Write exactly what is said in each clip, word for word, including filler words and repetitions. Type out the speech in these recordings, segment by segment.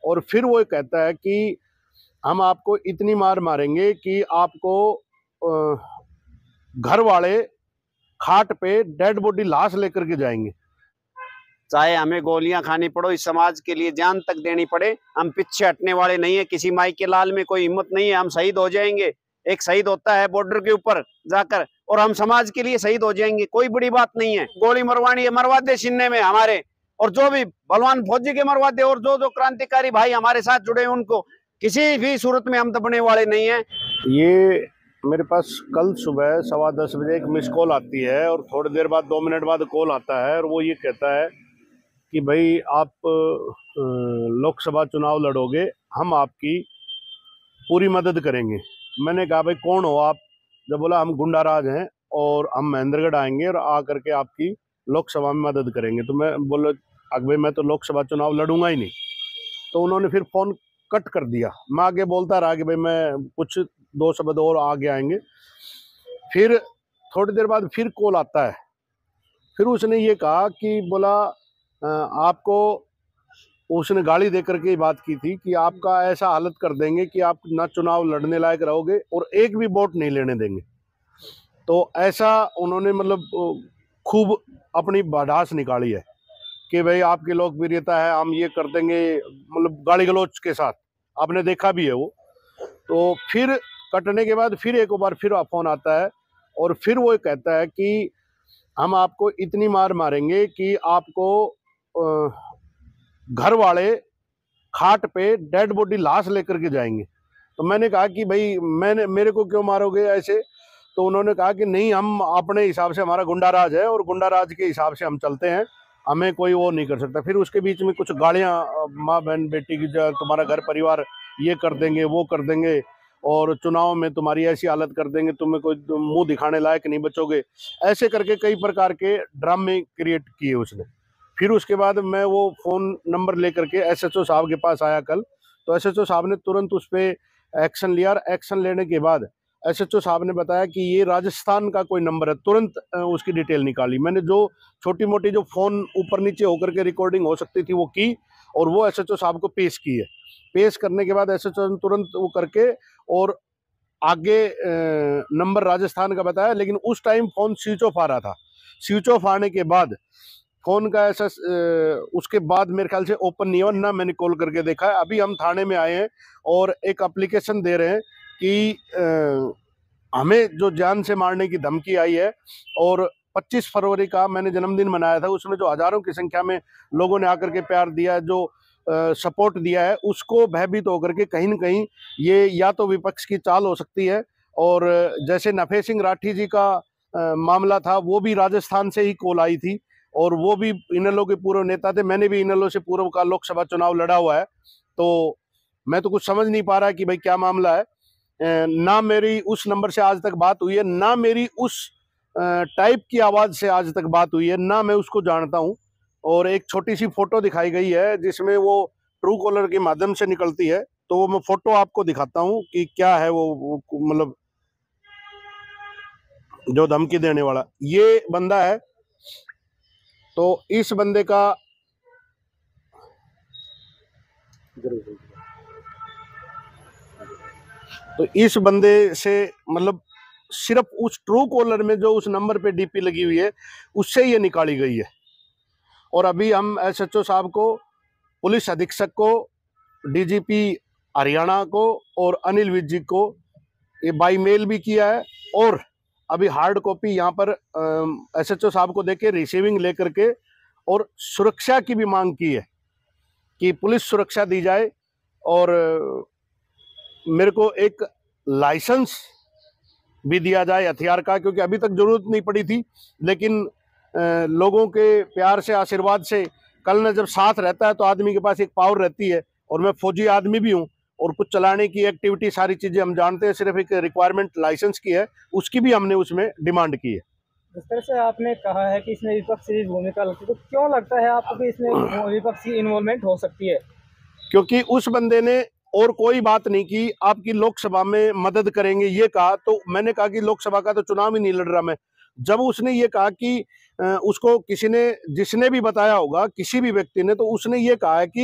और फिर वो कहता है कि हम आपको इतनी मार मारेंगे कि आपको घर वाले खाट पे डेड बॉडी लाश लेकर के जाएंगे, चाहे हमें गोलियां खानी पड़ो, इस समाज के लिए जान तक देनी पड़े, हम पीछे हटने वाले नहीं है। किसी माई के लाल में कोई हिम्मत नहीं है, हम शहीद हो जाएंगे। एक शहीद होता है बॉर्डर के ऊपर जाकर, और हम समाज के लिए शहीद हो जाएंगे, कोई बड़ी बात नहीं है। गोली मरवानी है, मरवा दे सीने में हमारे, और जो भी बलवान फौजी के मरवा दे, और जो जो क्रांतिकारी भाई हमारे साथ जुड़े उनको, किसी भी सूरत में हम दबने वाले नहीं है। ये मेरे पास कल सुबह सवा दस बजे एक मिस कॉल आती है, और थोड़ी देर बाद दो मिनट बाद कॉल आता है, और वो ये कहता है कि भाई आप लोकसभा चुनाव लड़ोगे, हम आपकी पूरी मदद करेंगे। मैंने कहा भाई कौन हो आप? जब बोला हम गुंडाराज हैं और हम महेंद्रगढ़ आएंगे और आ करके आपकी लोकसभा में मदद करेंगे। तो मैं बोला अग भाई मैं तो लोकसभा चुनाव लड़ूंगा ही नहीं। तो उन्होंने फिर फ़ोन कट कर दिया। मैं आगे बोलता रहा कि भाई मैं कुछ दो शब्द और आगे आएंगे। फिर थोड़ी देर बाद फिर कॉल आता है। फिर उसने ये कहा कि बोला आपको, उसने गाली दे करके बात की थी कि आपका ऐसा हालत कर देंगे कि आप ना चुनाव लड़ने लायक रहोगे और एक भी वोट नहीं लेने देंगे। तो ऐसा उन्होंने मतलब खूब अपनी भड़ास निकाली है कि भाई आपकी लोकप्रियता है, हम ये कर देंगे, मतलब गाली गलौज के साथ। आपने देखा भी है वो। तो फिर कटने के बाद फिर एक बार फिर फोन आता है, और फिर वो कहता है कि हम आपको इतनी मार मारेंगे कि आपको घर वाले खाट पे डेड बॉडी लाश लेकर के जाएंगे। तो मैंने कहा कि भाई मैंने मेरे को क्यों मारोगे ऐसे? तो उन्होंने कहा कि नहीं, हम अपने हिसाब से, हमारा गुंडाराज है और गुंडाराज के हिसाब से हम चलते हैं, हमें कोई वो नहीं कर सकता। फिर उसके बीच में कुछ गालियां, माँ बहन बेटी की, जो तुम्हारा घर परिवार ये कर देंगे, वो कर देंगे, और चुनाव में तुम्हारी ऐसी हालत कर देंगे, तुम्हें कोई मुंह दिखाने लायक नहीं बचोगे, ऐसे करके कई प्रकार के ड्रामे क्रिएट किए उसने। फिर उसके बाद मैं वो फ़ोन नंबर लेकर के एसएचओ साहब के पास आया कल। तो एसएचओ साहब ने तुरंत उस पर एक्शन लिया, और एक्शन लेने के बाद एसएचओ साहब ने बताया कि ये राजस्थान का कोई नंबर है। तुरंत उसकी डिटेल निकाली मैंने, जो छोटी मोटी जो फ़ोन ऊपर नीचे होकर के रिकॉर्डिंग हो सकती थी वो की, और वो एसएचओ साहब को पेश की है। पेश करने के बाद एसएचओ ने तुरंत वो करके और आगे नंबर राजस्थान का बताया, लेकिन उस टाइम फ़ोन स्विच ऑफ आ रहा था। स्विच ऑफ आने के बाद फ़ोन का ऐसा उसके बाद मेरे ख्याल से ओपन नहीं हुआ ना, मैंने कॉल करके देखा है। अभी हम थाने में आए हैं और एक एप्लीकेशन दे रहे हैं कि आ, हमें जो जान से मारने की धमकी आई है, और पच्चीस फरवरी का मैंने जन्मदिन मनाया था, उसमें जो हज़ारों की संख्या में लोगों ने आकर के प्यार दिया, जो आ, सपोर्ट दिया है, उसको भयभीत होकर के कहीं न कहीं ये या तो विपक्ष की चाल हो सकती है, और जैसे नफे सिंह राठी जी का आ, मामला था, वो भी राजस्थान से ही कॉल आई थी, और वो भी इनेलो के पूर्व नेता थे। मैंने भी इनेलो से पूर्व का लोकसभा चुनाव लड़ा हुआ है। तो मैं तो कुछ समझ नहीं पा रहा कि भाई क्या मामला है। ना मेरी उस नंबर से आज तक बात हुई है, ना मेरी उस टाइप की आवाज़ से आज तक बात हुई है, ना मैं उसको जानता हूं। और एक छोटी सी फोटो दिखाई गई है जिसमें वो ट्रू कॉलर के माध्यम से निकलती है, तो वो मैं फोटो आपको दिखाता हूं कि क्या है वो, मतलब जो धमकी देने वाला ये बंदा है। तो इस बंदे का तो इस बंदे से मतलब सिर्फ उस ट्रू कॉलर में जो उस नंबर पे डीपी लगी हुई है उससे ये निकाली गई है। और अभी हम एसएचओ साहब को, पुलिस अधीक्षक को, डीजीपी हरियाणा को और अनिल विज जी को ये बाई मेल भी किया है, और अभी हार्ड कॉपी यहाँ पर एसएचओ साहब को देके रिसीविंग लेकर के और सुरक्षा की भी मांग की है कि पुलिस सुरक्षा दी जाए, और मेरे को एक लाइसेंस भी दिया जाए हथियार का, क्योंकि अभी तक जरूरत नहीं पड़ी थी, लेकिन लोगों के प्यार से, आशीर्वाद से, कल न जब साथ रहता है तो आदमी के पास एक पावर रहती है। और मैं फौजी आदमी भी हूँ, और कुछ चलाने की एक्टिविटी सारी चीज़ें हम जानते हैं, सिर्फ एक रिक्वायरमेंट लाइसेंस की है, उसकी भी हमने उसमें डिमांड की है। जिस तरह से आपने कहा है कि इसमें विपक्ष की भूमिका लगती है, तो क्यों लगता है आपको कि इसमें विपक्ष की इन्वॉल्वमेंट हो सकती है? क्योंकि उस बंदे ने और कोई बात नहीं की, आपकी लोकसभा में मदद करेंगे ये कहा, तो मैंने कहा कि लोकसभा का तो चुनाव ही नहीं लड़ रहा मैं। जब उसने ये कहा कि उसको किसी ने, जिसने भी बताया होगा, किसी भी व्यक्ति ने, तो उसने ये कहा है कि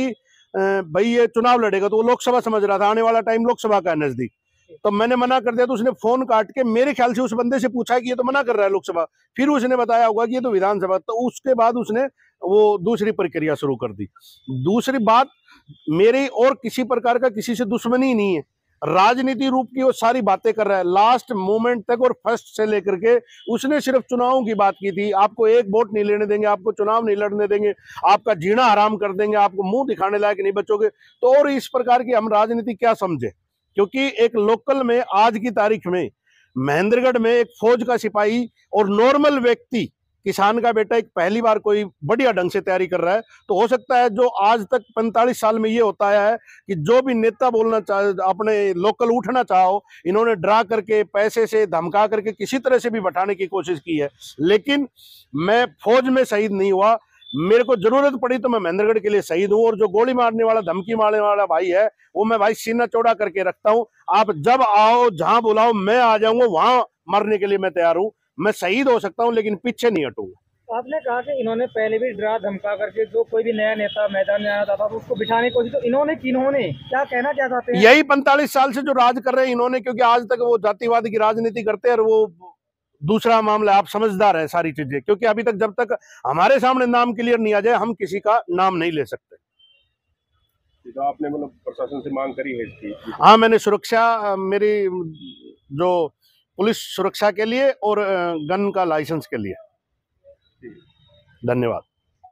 भाई ये चुनाव लड़ेगा, तो वो लोकसभा समझ रहा था, आने वाला टाइम लोकसभा का है नजदीक। तो मैंने मना कर दिया, तो उसने फोन काट के मेरे ख्याल से उस बंदे से पूछा कि ये तो मना कर रहा है लोकसभा, फिर उसने बताया होगा कि ये तो विधानसभा, तो उसके बाद उसने वो दूसरी प्रक्रिया शुरू कर दी। दूसरी बात, मेरी और किसी प्रकार का किसी से दुश्मनी नहीं है, राजनीति रूप की वो सारी बातें कर रहा है लास्ट मोमेंट तक, और फर्स्ट से लेकर के उसने सिर्फ चुनावों की बात की थी, आपको एक वोट नहीं लेने देंगे, आपको चुनाव नहीं लड़ने देंगे, आपका जीना हराम कर देंगे, आपको मुंह दिखाने लायक नहीं बचोगे। तो और इस प्रकार की हम राजनीति क्या समझे, क्योंकि एक लोकल में आज की तारीख में महेंद्रगढ़ में एक फौज का सिपाही और नॉर्मल व्यक्ति, किसान का बेटा, एक पहली बार कोई बढ़िया ढंग से तैयारी कर रहा है, तो हो सकता है जो आज तक पैंतालीस साल में ये होता है कि जो भी नेता बोलना चाहे, अपने लोकल उठना चाहो, इन्होंने डरा करके, पैसे से धमका करके किसी तरह से भी बैठाने की कोशिश की है। लेकिन मैं फौज में शहीद नहीं हुआ, मेरे को जरूरत पड़ी तो मैं महेंद्रगढ़ के लिए शहीद हूं, और जो गोली मारने वाला, धमकी मारने वाला भाई है, वो मैं भाई सीना चौड़ा करके रखता हूं। आप जब आओ, जहां बुलाओ, मैं आ जाऊंगा, वहां मरने के लिए मैं तैयार हूं। मैं शहीद हो सकता हूं लेकिन पीछे नहीं हटूंगा। आपने कहा कि इन्होंने पहले भी डरा धमका करके जो कोई भी नया नेता मैदान में आता था तो उसको बिठाने की कोशिश, तो इन्होंने किन्होंने क्या कहना क्या चाहते हैं? यही पैंतालीस साल से जो राज कर रहे हैं इन्होंने, क्योंकि आज तक वो जातिवाद की राजनीति करते हैं, और वो दूसरा मामला, आप समझदार है सारी चीजें, क्योंकि अभी तक जब तक हमारे सामने नाम क्लियर नहीं आ जाए, हम किसी का नाम नहीं ले सकते। तो आपने मतलब प्रशासन से मांग करी है इसकी? हाँ, मैंने सुरक्षा, मेरी जो पुलिस सुरक्षा के लिए और गन का लाइसेंस के लिए। धन्यवाद।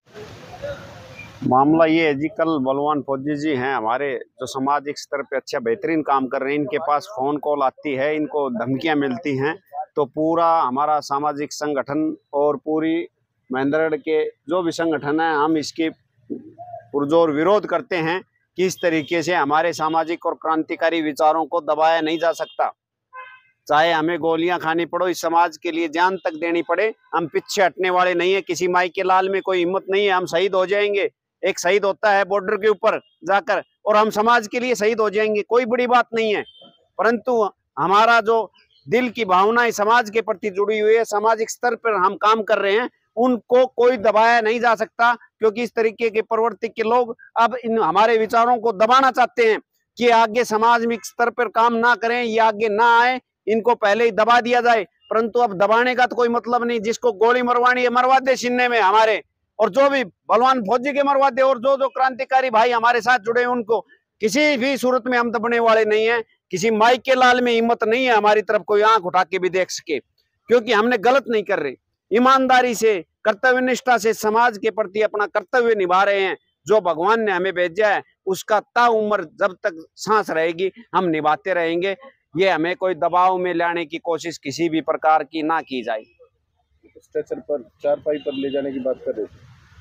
मामला ये है जी, कल बलवान फौजी जी हैं हमारे, जो सामाजिक स्तर पे अच्छा बेहतरीन काम कर रहे हैं, इनके पास फोन कॉल आती है, इनको धमकियां मिलती हैं, तो पूरा हमारा सामाजिक संगठन और पूरी महेंद्रगढ़ के जो भी संगठन है, हम इसके पुरजोर विरोध करते हैं कि इस तरीके से हमारे सामाजिक और क्रांतिकारी विचारों को दबाया नहीं जा सकता। चाहे हमें गोलियां खानी पड़ो, इस समाज के लिए जान तक देनी पड़े, हम पीछे हटने वाले नहीं है। किसी माई के लाल में कोई हिम्मत नहीं है, हम शहीद हो जाएंगे। एक शहीद होता है बॉर्डर के ऊपर जाकर, और हम समाज के लिए शहीद हो जाएंगे, कोई बड़ी बात नहीं है। परंतु हमारा जो दिल की भावनाएं समाज के प्रति जुड़ी हुई है, सामाजिक स्तर पर हम काम कर रहे हैं, उनको कोई दबाया नहीं जा सकता, क्योंकि इस तरीके के प्रवृत्ति के लोग अब इन हमारे विचारों को दबाना चाहते हैं कि आगे सामाजिक स्तर पर काम ना करें, ये आगे ना आए, इनको पहले ही दबा दिया जाए। परंतु अब दबाने का तो कोई मतलब नहीं, जिसको गोली मरवानी है मरवा दे सीने में हमारे, और जो भी बलवान फौजी के मरवा दे, और जो जो क्रांतिकारी भाई हमारे साथ जुड़े हैं उनको, किसी भी सूरत में हम दबने वाले नहीं है। किसी माई के लाल में हिम्मत नहीं है हमारी तरफ कोई आंख उठा के भी देख सके, क्योंकि हमने गलत नहीं कर रहे, ईमानदारी से, कर्तव्य निष्ठा से समाज के प्रति अपना कर्तव्य निभा रहे हैं। जो भगवान ने हमें भेजा है उसका ता उम्र जब तक सांस रहेगी हम निभाते रहेंगे। ये हमें कोई दबाव में लाने की कोशिश किसी भी प्रकार की ना की जाए। स्ट्रेचर पर, चारपाई पर ले जाने की बात कर रहे थे।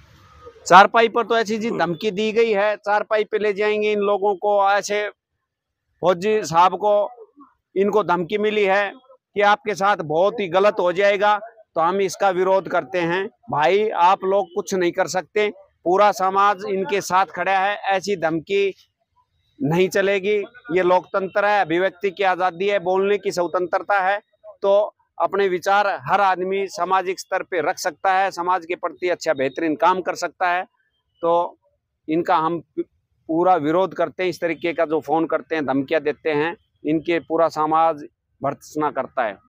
चारपाई पर तो ऐसी जी धमकी दी गई है, चारपाई पे ले जाएंगे इन लोगों को, ऐसे फौजी साहब को इनको धमकी मिली है कि आपके साथ बहुत ही गलत हो जाएगा, तो हम इसका विरोध करते हैं। भाई आप लोग कुछ नहीं कर सकते, पूरा समाज इनके साथ खड़ा है, ऐसी धमकी नहीं चलेगी। ये लोकतंत्र है, अभिव्यक्ति की आजादी है, बोलने की स्वतंत्रता है, तो अपने विचार हर आदमी सामाजिक स्तर पे रख सकता है, समाज के प्रति अच्छा बेहतरीन काम कर सकता है। तो इनका हम पूरा विरोध करते हैं। इस तरीके का जो फोन करते हैं, धमकियां देते हैं, इनके पूरा समाज भर्त्सना करता है।